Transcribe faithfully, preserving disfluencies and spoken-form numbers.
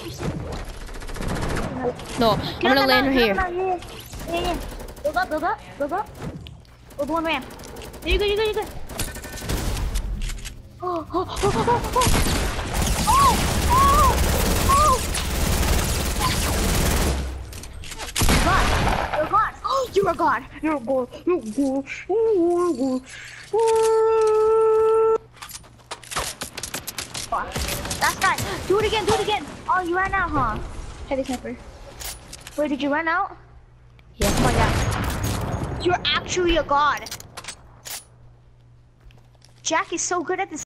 No, I'm gonna land right here. Yeah, yeah, yeah. Build up, build up, build up. Build one ramp. There you go, you go, you go. Oh, oh, oh, oh, oh, oh. Oh, oh, oh. God, you're God. Oh, you're a God. You're a God. You're a God. You're a God. That's that. Do it again, do it again. Oh, you ran out, huh? Heavy sniper. Wait, did you run out? Yeah. Oh my God. You're actually a God. Jack is so good at this.